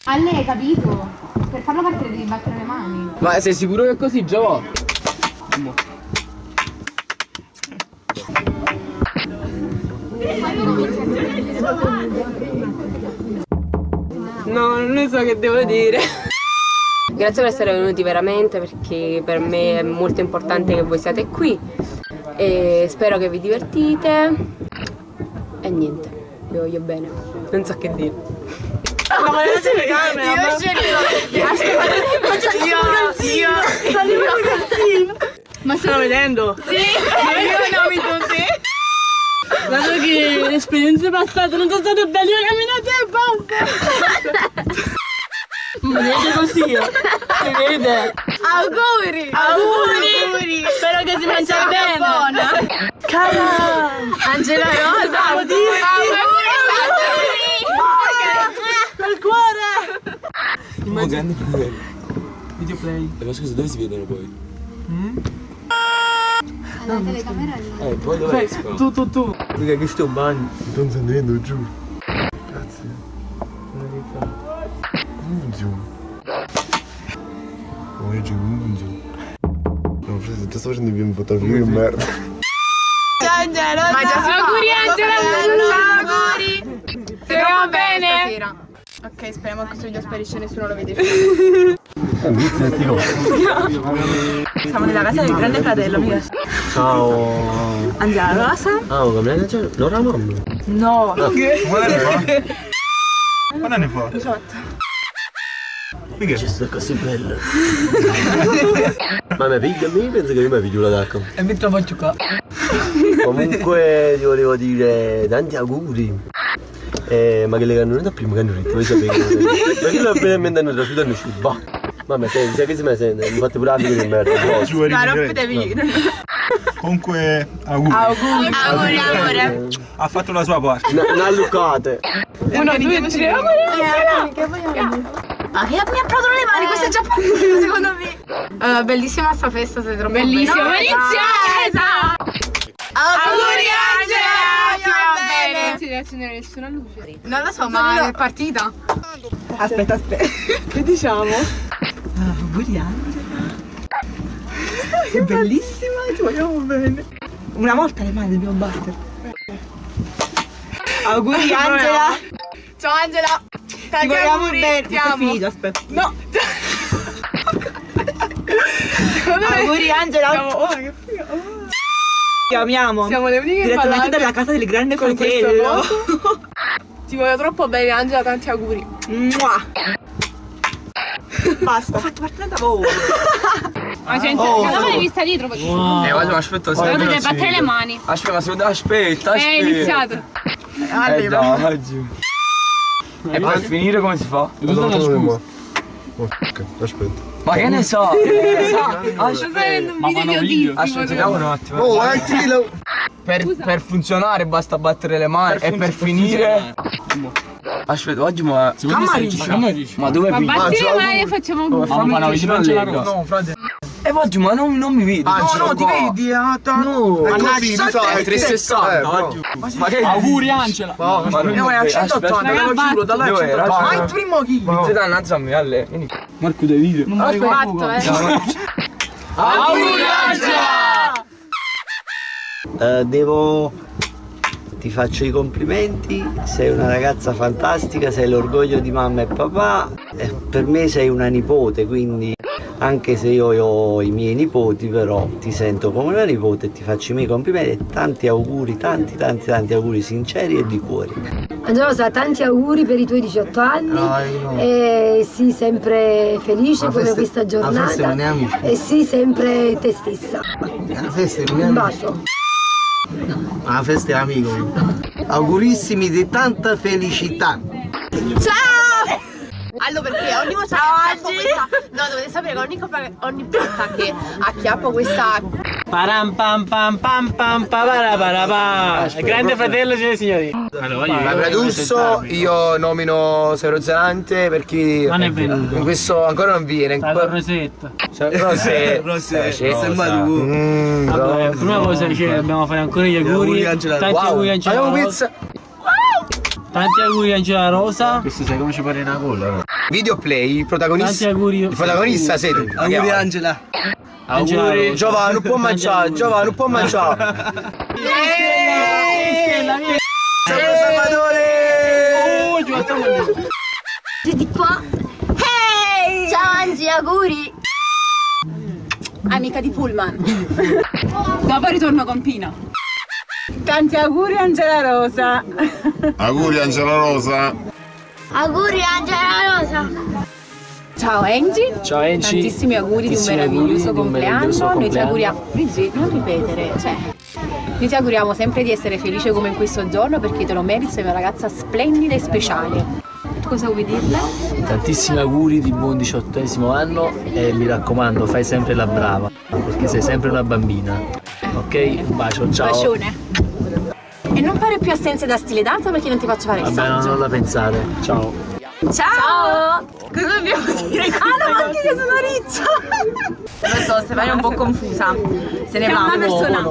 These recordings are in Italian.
A lei, capito? Per farlo partire devi battere le mani. Ma sei sicuro che è così, Giova? No, non so che devo dire. Grazie per essere venuti veramente, perché per me è molto importante che voi siate qui e spero che vi divertite e niente, vi voglio bene, non so che dire. Ma non si regala, io ma stanno vedendo? Sì, io nomi tutti. Dato che le esperienze passate non sono state belle, camminate e basta. Mi vede così, mi vede. Auguri! Auguri! Spero che si mangia bene. Buona. Cara! Angela Rosa! Auguri! Col cuore! Ma grande play. Video play. Ma scusa, dove si vedono poi? La telecamera lì. Poi dove escono? Tu. Mica che sto bagno. Non sto andando giù. Grazie. Non giù. Non giù, non giù. No, frate, già sto facendo bien fotografie che merda. Ciao Angela! Ma già si Auguri Angela! Auguri! Speriamo bene! Stasera. Ok, speriamo che questo video sparisce e nessuno lo vede più. Siamo nella casa del grande fratello, amica. Ciao. Angela Rosa? Ah, come l'hai già? Non la mamma. No. Quanti anni fa? 18. Mica ci sta così bella. Ma mi piglia a me, penso che io mi piglio la tacca. E mi trovo qua. Comunque ti volevo dire tanti auguri. Ma che le canno non da prima che hanno ritmo, voi sapete. Perché l'ho appena mente hanno trasciuto hanno uscito. Bah. Mamma senti, che si mi sente? Mi fate pure la figura di merda. Ma rompetevi. Comunque, auguri. Auguri. Ha fatto la sua parte. Non luccate. 1, 2, 3. Auguri. Ah, mi ha aprono le mani, questo è già partito secondo me. Bellissima sta festa, sei troppo Bellissimo, bella. inizia! Auguri Angela! Non Bene. si deve accendere nessuna luce. Non lo so, ma è partita. Aspetta. Che diciamo? Auguri Angela. Sei bellissima e ti vogliamo bene. Una volta le mani dobbiamo battere. Auguri Angela. Ciao Angela. Ti vogliamo bene. Ti amo. Finito, aspetta. No. Auguri Angela. Oh, che figa. Ti amiamo. Siamo le uniche direttamente parlate dalla casa del grande con questo fratello. Ti voglio troppo bene Angela, tanti auguri. Mua. Basta. Ho fatto partire da voi. Ma gente, cosa l'hai vista dietro? Guarda, aspetta, Però tu devi battere le mani. Aspetta, ma secondo me aspetta. È iniziato. Già. E per finire come si fa? Aspetta. Ma che ne so? Aspetta, un video di Aspetta un attimo. Oh, altri Per funzionare basta battere le mani e per finire. Aspetta, oggi ma. Ma dove Ma vi? batti le mani e facciamo un Fammi vicino. No, frate. E oggi ma non mi vedi. No, ti vedi? No, è 360 oggi. Ma che auguri Angela. Ma è a 180, te lo giuro, da là a 180. Ma il primo chi? Ti dà innanzi a me, a lei. Marco devi dire. Ho fatto, Auguri Angela! Ti faccio i complimenti, sei una ragazza fantastica, sei l'orgoglio di mamma e papà e per me sei una nipote, quindi anche se io ho i miei nipoti però ti sento come una nipote e ti faccio i miei complimenti e tanti auguri, tanti auguri sinceri e di cuore. Angela, tanti auguri per i tuoi 18 anni e sii sempre felice come questa giornata e sii sempre te stessa. Un bacio. La festa è amico. Augurissimi di tanta felicità. Ciao! Allora perché ogni volta che questa... No, dovete sapere che ogni volta che acchiappo questa... Param pam pam pam pam pa. Grande fratello, signore e signori. Ma Pradusso io nomino Serozzanante perché non è venuto. In questo ancora non viene. Rosetta. Rosetta. Vabbè, prima cosa dobbiamo fare ancora gli auguri. Tanti auguri Angela Rosa. Tanti auguri Angela Rosa. Questo sai come ci pare una colla? Video play, il protagonista. Tanti auguri. Il protagonista sei tu. Auguri Angela. Auguri. Giovanni, non può mangiare. Giovanni, non può mangiare. Salvatore. Senti qua. Hey! Ciao Angi, auguri. Amica di Pullman. Dopo ritorno con Pina. Tanti auguri Angela Rosa. Auguri Angela Rosa. Auguri Angela Rosa. Ciao Angie. Ciao Angie. Tantissimi auguri di un meraviglioso compleanno. Noi ti auguriamo. Brigitte, non ripetere, cioè. Noi ti auguriamo sempre di essere felice come in questo giorno perché te lo meriti, sei una ragazza splendida e speciale. Tu cosa vuoi dirle? Tantissimi auguri di buon 18° anno e mi raccomando fai sempre la brava perché sei sempre una bambina. Ok? Un bacio, ciao. Bacione. E non fare più assenze da stile danza perché non ti faccio fare il Vabbè, saggio. non la pensare. Ciao. Ciao! Cosa dobbiamo dire? Ah, no, anche che sono riccia! Lo so, Stefania è un po' confusa. Se ne va. Una persona.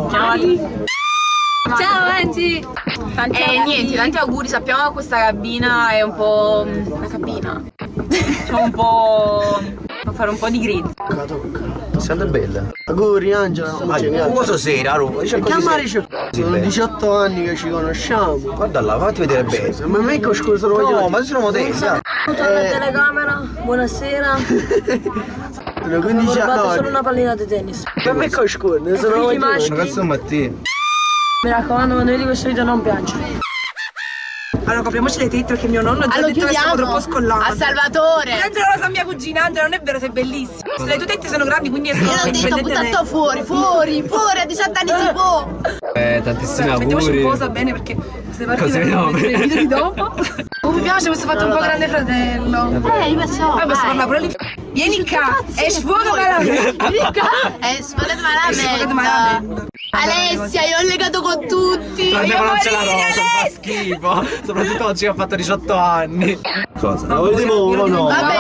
Ciao Angie! Niente, tanti auguri, sappiamo che questa cabina è un po'... una cabina. C'è un po'... fa fare un po' di grid. Sembra bella. Auguri Angela. Cosa sei, Raro? Sono 18 anni che ci conosciamo. Guarda là, fatti vedere bene. Ma me che scusa non voglio. No, ma sono modesta. Tutto alla telecamera, buonasera. Sono 15 anni. Solo una pallina di tennis. Ma me che scusa, sono figli maschi. Ragazzo Mattia. Mi raccomando, quando vedi questo video non piangere. Allora copriamoci le tette perché mio nonno ha già detto che siamo troppo scollati. A Salvatore. Angela Rosa, mia cugina, Angela, non è vero, sei bellissima. Le tue tette sono grandi, quindi escono. Io ho detto buttato fuori, a 18 anni si può. Tantissimi Mettiamoci auguri. in posa bene perché queste partite Cosa vedere il video di dopo. Oh, mi piace questo fatto un po' grande fratello. Io penso. Posso parlare pure lì. Vieni qua e sfogami la mente. Sfogati malamente. Alessia, io ho legato con tutti. Prendevo Angela Rosa, fa schifo. Soprattutto oggi che ho fatto 18 anni. Cosa? La vogliamo o no? Vabbè,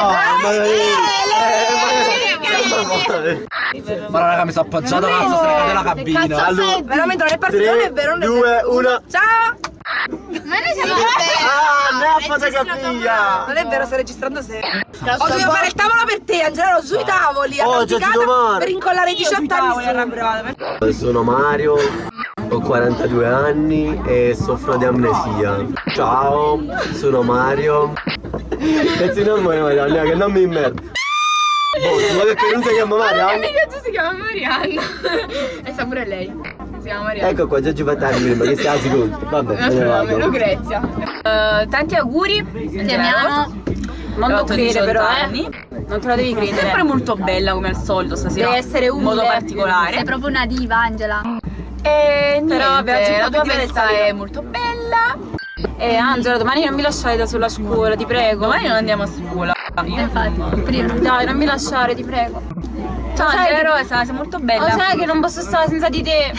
Ma raga, mi sono appoggiato cazzo se ne cade la cabina. Allora, Veramente non è partito, non è vero, non è 2, vero. 1. Ciao! Ma noi siamo Me la fate capire. Non è vero, sto registrando sempre. Dobbiamo fare il tavolo per te, Angelo, sui tavoli. Oggi è domani. Per incollare i 18 anni. Sono Mario, ho 42 anni e soffro di amnesia. Ciao, sono Mario. Pezzi non muore Mario, che non mi immergo. Ma perché non si chiama Mario? Si chiama Marianna. E sa pure lei. Si chiama Marianna. Ecco qua, già ci fate anni prima, che stai sicuro? Vabbè, me ne vado. Lucrezia. Tanti auguri. Ti amiamo. Non lo credere però, Non te lo devi credere. È sempre molto bella come al solito stasera. Deve essere umile. In modo particolare. Sei proprio una diva, Angela. E niente, però vabbè, la tua festa è molto bella. E Angela, domani non mi lasciare da sola a scuola, ti prego. Domani non andiamo a scuola. Infatti, prima. Dai, non mi lasciare, ti prego. Ciao Angela Rosa, sei molto bella. Lo sai che non posso stare senza di te.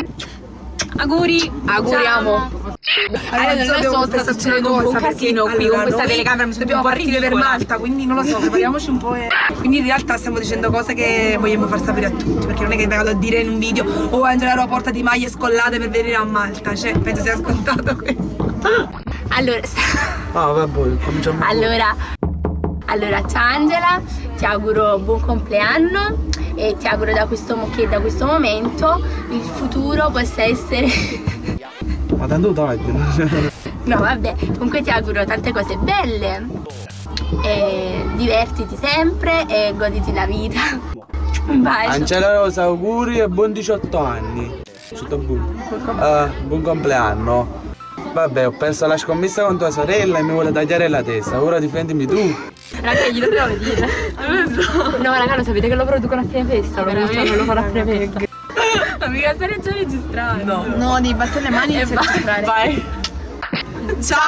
Auguri. Auguriamo. Allora, non so, sta succedendo un casino qui con questa telecamera, mi dobbiamo partire per Malta, quindi non lo so, prepariamoci un po'. Quindi in realtà stiamo dicendo cose che vogliamo far sapere a tutti, perché non è che vado a dire in un video oh Angela Rosa portati maglie scollate per venire a Malta, cioè penso sia scontato questo. Allora, vabbè, cominciamo. Allora, ciao Angela, ti auguro buon compleanno e ti auguro che da questo momento il futuro possa essere... Ma tanto dai. No, vabbè, comunque ti auguro tante cose belle e divertiti sempre e goditi la vita. Un bacio. Angela Rosa, auguri e buon 18 anni. Buon compleanno. Vabbè, ho perso la scommessa con tua sorella e mi vuole tagliare la testa. Ora difendimi tu. Raga, gli dobbiamo dire. No, raga, lo sapete che lo producono a fine festa? Lo farò a fine festa. Ma mica stai già registrando. No, devi battere le mani e registrare. Vai. Ciao,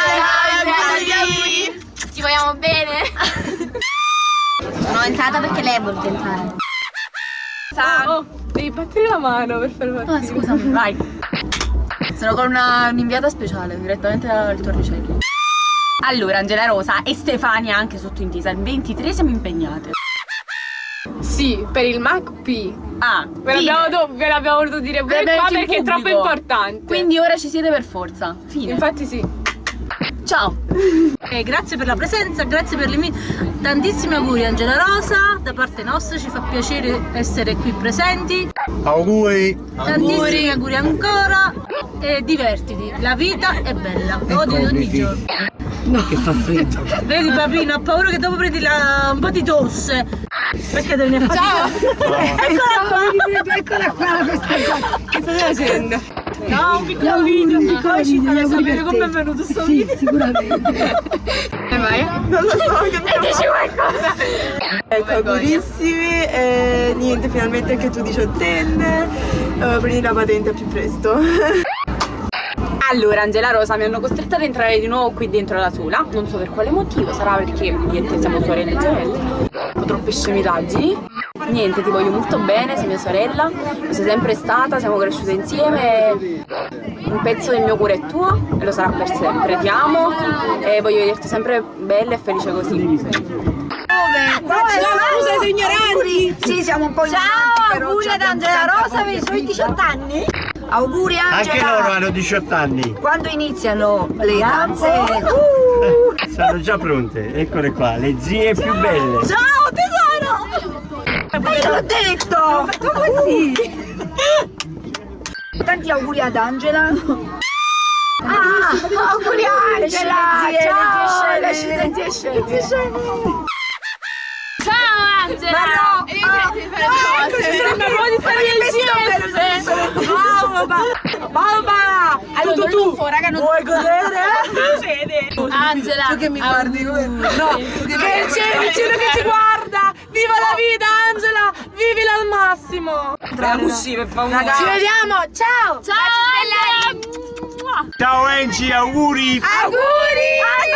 auguri. Ci vogliamo bene? Sono entrata perché lei è voluta entrare. Ciao. Devi battere la mano per far partire. Ah, scusami. Vai. Sono con un'inviata speciale, direttamente dal Torricelli. Allora, Angela Rosa e Stefania anche sottointesa, il 23 siamo impegnate. Sì, per il MacP. Ah, ve l'abbiamo voluto dire pure qua perché è troppo importante. Quindi ora ci siete per forza. Fine. Infatti sì. Ciao. Grazie per la presenza, grazie per tantissimi auguri Angela Rosa, da parte nostra ci fa piacere essere qui presenti. Auguri! Tantissimi auguri ancora e divertiti, la vita è bella, goditi ogni giorno. No, che fa freddo. Vedi Papino, ho paura che dopo prendi un po' di tosse. Perché devi ne fare? Ciao! Eccola qua questa cosa. Che stai facendo? No, un piccolo video. Poi ci farà sapere come è venuto sto video. Sì, sicuramente. E vai? Non lo so, che mi dici qualcosa? Ecco, augurissimi e niente, finalmente anche tu 18enne, prendi la patente al più presto. Allora, Angela Rosa, mi hanno costretta ad entrare di nuovo qui dentro la sola. Non so per quale motivo, sarà perché niente, siamo sorelle gemelle. Ho troppe scemitaggini. Niente, ti voglio molto bene, sei mia sorella, lo sei sempre stata, siamo cresciute insieme. Un pezzo del mio cuore è tuo e lo sarà per sempre. Ti amo e voglio vederti sempre bella e felice così. Scusa, sei ignoranti! Sì, siamo un po' ignoranti. Ciao, auguri ad Angela Rosa per i suoi 18 anni. Auguri Angela. Anche loro hanno 18 anni. Quando iniziano le danze? Sono già pronte, eccole qua, le zie più belle. Ciao tesoro! Ma io l'ho detto! Così! Tanti auguri ad Angela. Auguri Angela! Ciao! Le zie sceme! Ciao Angela! Ecco, ci sarebbe un po' di stare insieme! Mamma! Allora, tu, raga, non vuoi godere? Angela! Tu che mi guardi come... No, tu che c'è vicino che ci guarda! Viva la vita Angela! Vivila al massimo! Così, per favore. Ci vediamo! Ciao! Ciao Angela! Ciao Angie, auguri! Auguri!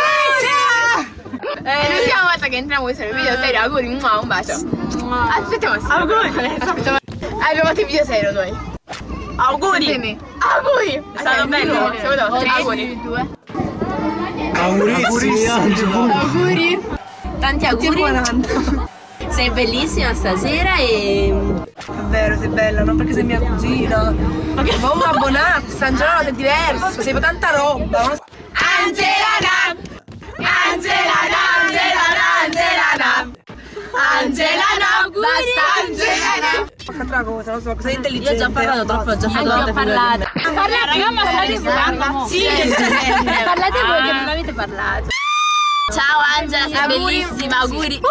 L'ultima volta che entriamo in questo video serio, auguri, un bacio. Aspettiamo, auguri. Abbiamo fatto il video serio noi. Auguri. Auguri. È stato bello. Siamo tre. Auguri. Augurissimi Auguri. Tanti auguri. Sei bellissima stasera e... È vero, sei bella, non perché sei mia cugina. Ma che fa una bonazza, Angela, sei diverso, sei tanta roba. Angela Nam. Angela Nam. Angela Nam. Angela Nam. Basta Angela Nam. Un'altra cosa, non so, sei intelligente. Io ho già parlato troppo, ho già parlato. Parlate, raga, ma state parlando? Sì, Parlate voi che non avete parlato. Ciao Angela, sei bellissima, auguri.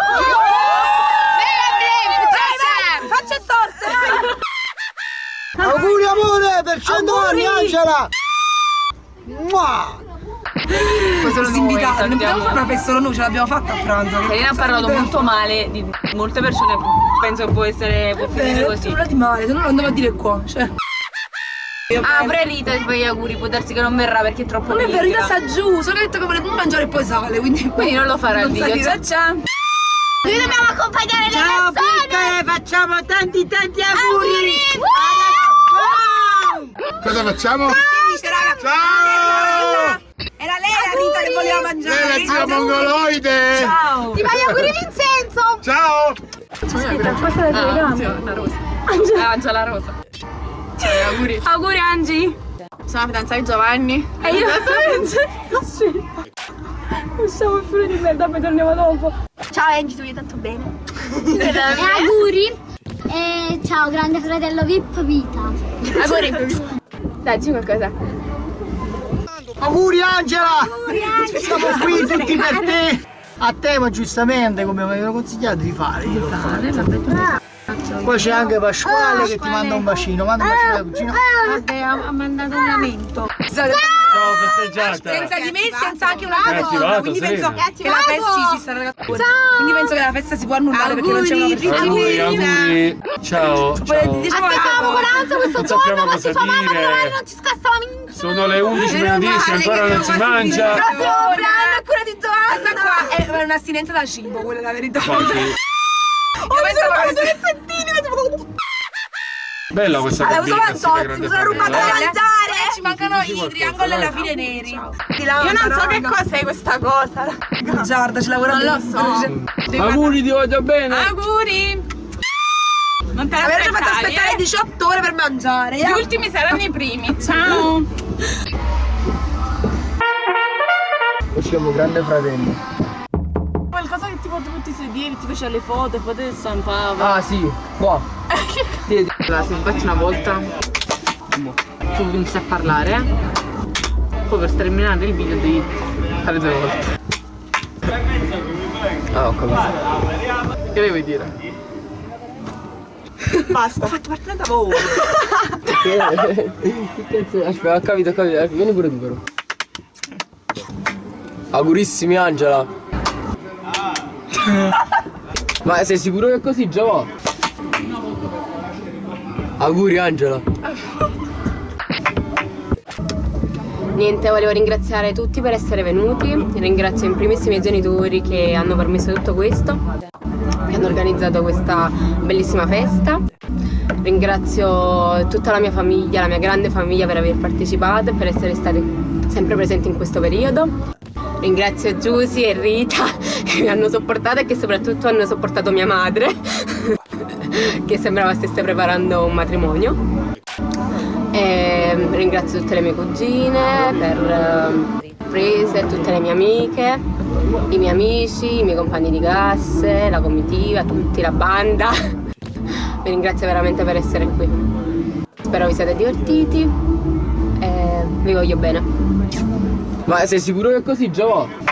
Faccia storte! Auguri amore per 100 anni Angela! Sono invitati, non dobbiamo fare una festa solo noi, ce l'abbiamo fatta a pranzo. Serena ha parlato molto male di molte persone, penso che può finire così. Nulla di male, se no lo andavo a dire qua, cioè. Pure Rita ti fa gli auguri, può darsi che non verrà perché è troppo Non è vero, Rita piccola. sta giù, solo che ho detto che volete mangiare e poi sale, quindi non lo farà il video. Ciao ciao! Noi dobbiamo accompagnare le Ciao persone. piccole, facciamo tanti auguri! Cosa facciamo? Ciao! Era lei la Rita che voleva mangiare. La zia mongoloide! Ciao! Ti fai auguri Vincenzo. Ciao! Aspetta, questa è la Rosa. Angela Rosa. Auguri. Auguri Angi. Sono la fidanzata di Giovanni. E io sì. Usciamo il filo di merda, poi torniamo dopo. Ciao Angie, tu vuoi tanto bene. Auguri e ciao grande fratello VIP vita. Auguri. Dai, dici qualcosa. Auguri Angela! Siamo qui tutti per te! A te, ma giustamente come mi avevano consigliato di fare. Poi c'è anche Pasquale che ti manda un bacino. Manda un bacino alla cugina. Ha mandato un lamento. Ciao festeggiata! Senza di me, senza anche un'altra cosa. Quindi penso che la festa si sta ragazzi. Quindi penso che la festa si può annullare perché non c'è una persona. Auguri! Ciao! Diciamo Aspettiamo con ansia questo giorno, ma si fa mamma, dire. domani non ci scassava minchia. Sono le 11:10, ancora non si mangia! Prossimo compleanno è quella di Giovanna qua. È un'astinenza da cibo, quella è la verità. Io bella questa Allora, uso grande Fantozzi, sono rubato da famiglia. mangiare. Ci mancano i triangoli alla fine neri. Io non so che cos'è questa cosa. Giarda, ci lavora. Non lo so. Auguri, ti voglio bene! Auguri. Non te Avrei fatto l'aspettavi, aspettare 18 ore per mangiare. Gli ultimi saranno i primi. Ciao. Facciamo grande fratello. Qualcosa che tipo tu ti sedevi, ti faceva le foto e stampava. Ah sì, qua. Allora, se faccio una volta, tu inizi a parlare, poi per terminare il video devi fare 2 volte. Ah, ho capito. Che devi dire? Basta, ho fatto partire da voi. Che cazzo? Aspetta, ho capito, vieni pure tu però. Augurissimi Angela. Ma sei sicuro che è così già va? Auguri Angela. Niente, volevo ringraziare tutti per essere venuti. Ringrazio in primis i miei genitori che hanno permesso tutto questo, che hanno organizzato questa bellissima festa. Ringrazio tutta la mia famiglia, la mia grande famiglia per aver partecipato e per essere state sempre presenti in questo periodo. Ringrazio Giusy e Rita che mi hanno sopportato e che soprattutto hanno sopportato mia madre che sembrava stesse preparando un matrimonio. E ringrazio tutte le mie cugine per le sorprese, tutte le mie amiche, i miei amici, i miei compagni di classe, la comitiva, tutti, la banda. Vi ringrazio veramente per essere qui. Spero vi siate divertiti e vi voglio bene. Ma sei sicuro che è così già va?